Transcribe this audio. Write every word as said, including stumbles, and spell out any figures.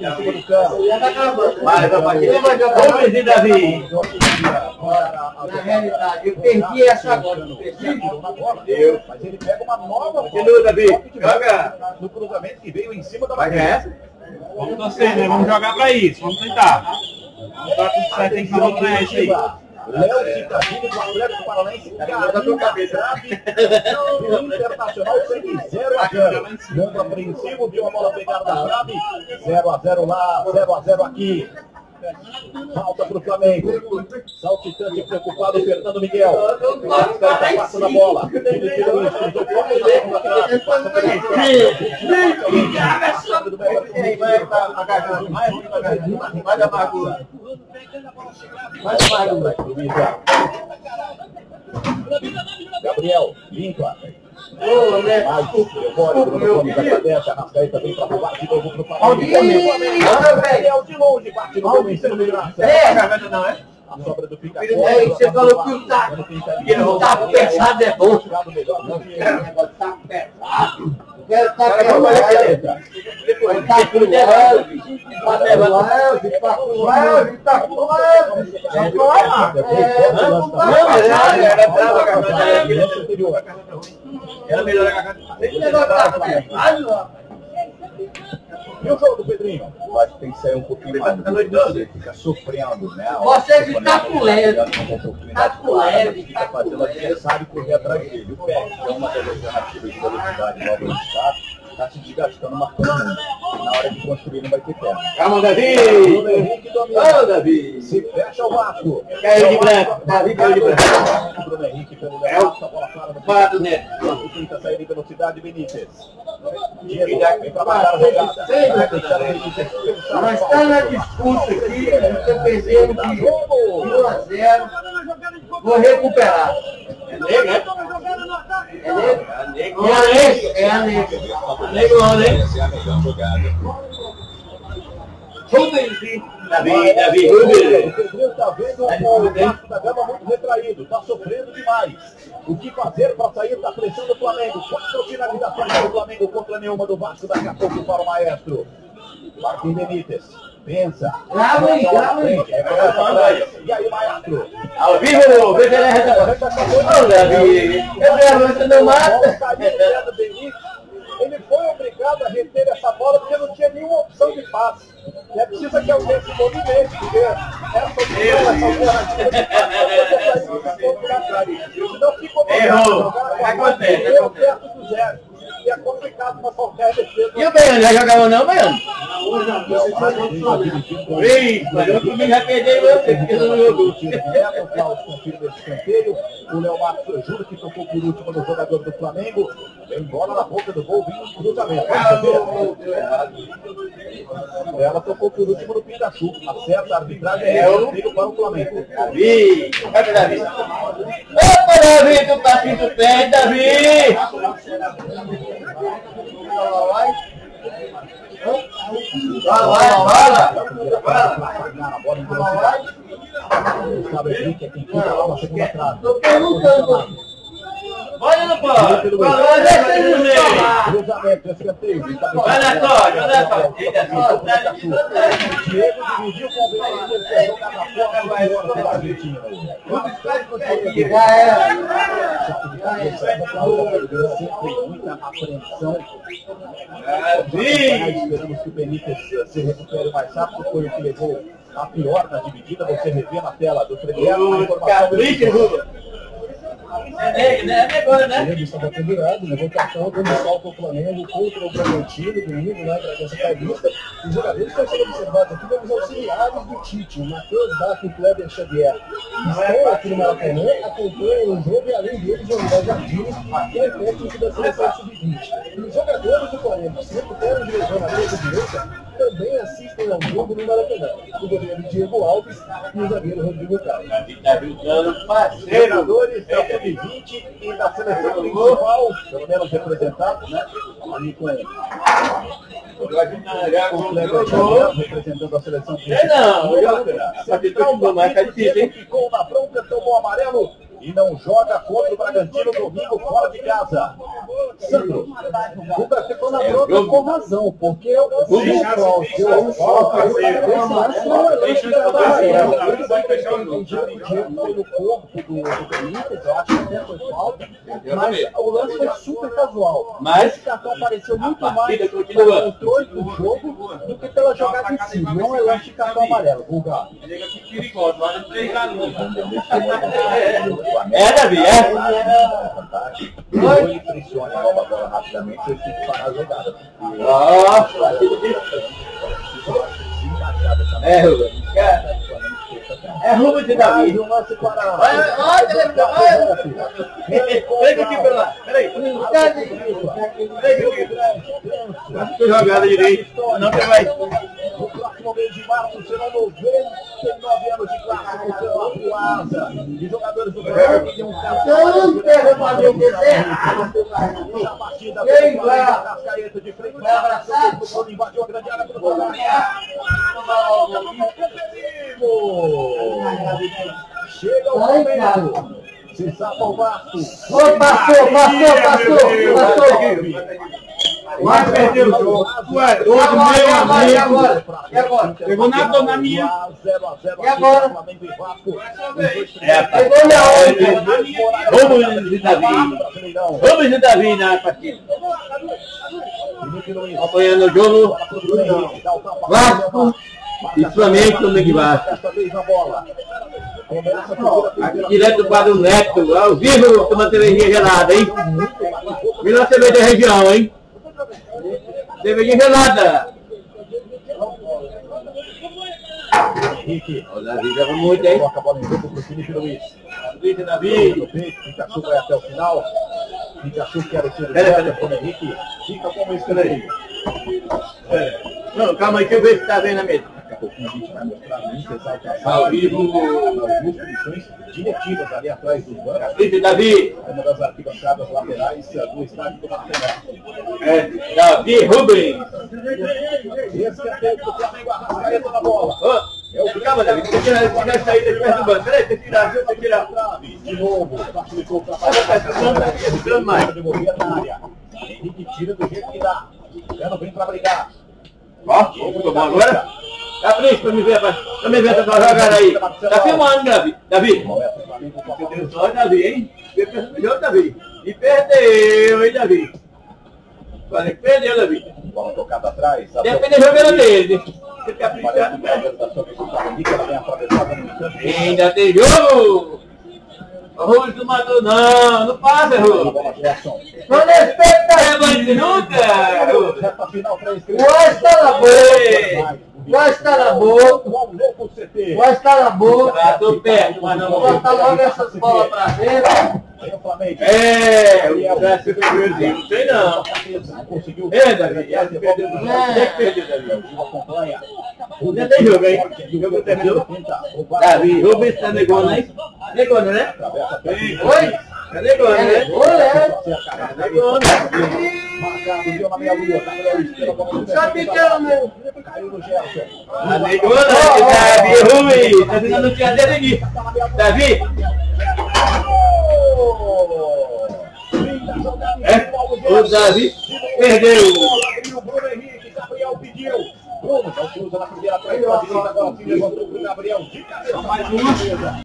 em cima do campo. Vai, vai, vai jogar o presidente Davi. Na realidade, eu perdi essa agora. Deus. Mas ele pega uma nova Continua, Davi. Joga. no cruzamento que veio em cima da Vai ganhar. Vamos torcer, né? Vamos jogar pra isso. Vamos tentar. Vamos dar tudo certo, tem que falar pra esse aí. Léo Citadini do Atlético Paranaense. Carinho na trave. O Internacional segue zero a zero. Jogo apreensivo, viu a bola pegada na trave. zero a zero lá, zero a zero aqui. Falta para o Flamengo. Saltitante preocupado, Fernando Miguel. Está passando a bola. Ele tirou isso. Vai da amargura. Vai da amargura. Gabriel, limpa. Mais eufórico no nome da cabeça. Arrascaeta também para roubar de novo pro Flamengo. Gabriel de longe, bate no gol em cima do Graça. É, a não é? A sobra do Pica. É, você falou que o taco pesado é bom. Melhor Taco pesado. Quero taco leve. Taco leve. Taco leve. Taco leve. Era melhor a garganta. E o jogo do Pedrinho? Eu acho que tem que sair um pouquinho mais. Você fica sofrendo, né? Você fica com leve. Tá com leve. Fica fazendo o adversário correr atrás dele. O pé, que é uma das alternativas de velocidade logo no estado, está se desgastando, marcando muito. Na hora de construir não vai ter perna. Calma, Davi! Bruno Henrique domina. Ô, Davi! Se fecha o Vasco. Caiu de branco. Davi caiu de branco. Bruno Henrique pelo É o a bola clara no Fala do Neto. Vasco tenta sair em velocidade, Benítez. Diego vem para matar a jogada. Vai deixar o Benítez pensar. Nós estamos na disputa aqui, eu perdendo de um a zero. Vou recuperar. É negro, né? É negro? É negro. É a negro. É a negro. Negro, né? Essa é a melhor jogada. Davi, Davi, O Rubens. Pedrinho está vendo o Vasco da Gama muito retraído, está sofrendo demais. O que fazer para sair da pressão do Flamengo? Quatro finalizações do Flamengo contra nenhuma do Vasco. Daqui a pouco para o Maestro. Martim Benítez. Pensa. Grava aí, grava aí. E aí, Maestro? Ao vivo, veja ele reta. Ô, Davi. Eu quero, você não mata. Ele foi obrigado a reter essa bola porque não tinha nenhuma opção de passe. É preciso que alguém se movimente, porque essa opção, não ficou errou. Acontece. Perto do zero. E é complicado para qualquer defesa. E o Baiano, já jogava não, Baiano? Ei, mas eu também já perdi você, porque eu não jogou. O Klaus confirma esse escanteio. O Léo Marcos, eu juro que tocou por último no jogador do Flamengo. Vem bola na boca do gol, vindo no cruzamento. Ela tocou por último no Pikachu. Acerta a arbitragem e é o para o Flamengo. Davi, vai para Davi. Opa, Davi, tu tá aqui do pé, Davi. Vai, vai, vai. Sabe que é quem fica lá na segunda trave. Tô perguntando. Olha no pó. Vai, deixa no meio. Cruzamento, escanteio. Vai na torre, vai na torre. Diego dividiu com o Brasilia, jogar na porta, vai embora da Argentina. Já era. Sempre muita apreensão. Esperamos que o Benítez se recupere mais rápido. Foi o que levou a pior na dividida. Você revê na tela do Premier. É, né? É agora, né? Ele estava pendurado, levou cartão, dando salto ao Flamengo contra o Bragantino, domingo, né, essa carista. Os jogadores estão sendo observados aqui, vamos auxiliares do Tite, o Matheus Bach e o Kleber Xavier. Estão aqui no Maracanã, acompanham o jogo e além deles, o André Jardim, que é o técnico da seleção sub vinte. E os jogadores do Flamengo, que se recuperam de lesão na mesa direita, também assistem ao jogo no Maracanã. O goleiro Diego Alves e o zagueiro Rodrigo Caio. Tá brincando, parceiro. Jogadores da sub vinte e da seleção principal, pelo menos representados, né? Ali com o Kleber Xavier, representando a seleção principal. Não, eu Central não mais, tá difícil, hein? ficou na bronca, tomou amarelo e não joga contra o Bragantino domingo fora de casa. Sandro, o Café foi na prova com razão, porque o pessoal deu a falta, esse não é lance da barreira. Ele vai fechar o Diego foi no corpo do Benítez, eu acho que até foi falta, mas o lance foi super casual. Mas esse cartão apareceu muito mais pelo controle do jogo do que pela jogada em si. Não é lance de cartão amarelo, vulgar. É, Davi, é. Ele pressiona a bola rapidamente, ele tem que parar a jogada. Nossa, é, Rubens. É Rubens e Davi. Olha, olha, olha. Pega aqui pela lá. Peraí. Que jogada direito. Não que vai. No próximo mês de março serão noventa e nove anos de clássico pela Ruasa. E jogadores do Brasil que tem um Não quero fazer o desenho. a partida vem lá. Cascaeta de frente. Vai abraçar. Invadiu a grande área pro Brasil. Chega o momento. Se sapa o Vasco. Ô, passou, passou, passou, passou. Vai perder o jogo. Ué, E agora, e agora, e agora? E agora? Pegou na, na minha. E agora? É, Pegou na onde? Rubens e Davi. Rubens e Davi na partida. Apoiando o jogo. Vasco e Flamengo também de Vasco. Aqui direto para o Neto, ao vivo, tomando cervejinha gelada, hein? Melhor cerveja da região, hein? Cervejinha gelada. Henrique. O Davi joga muito, hein? Coloca a bola em jogo pro Felipe Luiz. Luiz e Davi. Pikachu vai até o final. Pikachu quer o tiro de meta com o Henrique. Fica como isso aí. Não, calma aí que eu vejo se tá vendo a mesa. Daqui a pouquinho a gente vai mostrar muita exaltação. Ao vivo. As duas posições diretivas ali atrás dos bancos. Luiz e Davi. Uma das arquibancadas laterais do estádio do Maracanã. É, Davi Rubens. Escanteio do Flamengo, Arrascaeta na bola. É o calma, Davi. Deixa eu tirar, tirar isso aí de perto do banco. Peraí, deixa eu tirar, deixa eu tirar. De novo, facilitou para Tá mais. devolver na área. Henrique tira do jeito que dá. Cano vem para brigar. Ó, ficou bom agora? Capricho pra me ver, pra, pra me ver essa jogada aí. Tá filmando, Davi. Davi. Olha, Davi, hein? Perdeu o jogo, Davi. E perdeu, hein, Davi? Falei que perdeu, Davi. Bola tocada atrás. Depende da jogada dele. Você caprichado, ainda tem jogo! O Rubens não matou, não, não passa, Rubens. Não respeita! É bandido nunca, Rubens. Vai estar na boca! Vai estar na boca! Vai estar na boca! Ah, tô perto, mas não Vou vou. botar logo essas bolas pra dentro! É, o Brasil perdeu, não sei não. É, Davi, é, perdeu, É. perdeu, Davi. Ainda tem jogo, hein? Jogo terminou. Davi, Rubens tá negando, hein? Negando, né? Oi? Tá negando, né? Olé! Tá negando. Sabe que era meu? Tá negando, Davi, Rubens. Tá dando no dia dele aqui. Davi. É, o Davi perdeu. O Bruno Henrique, Gabriel pediu. Bruno, já cruza na primeira trás, agora se levantou pro Gabriel de cabeça. Mais uma.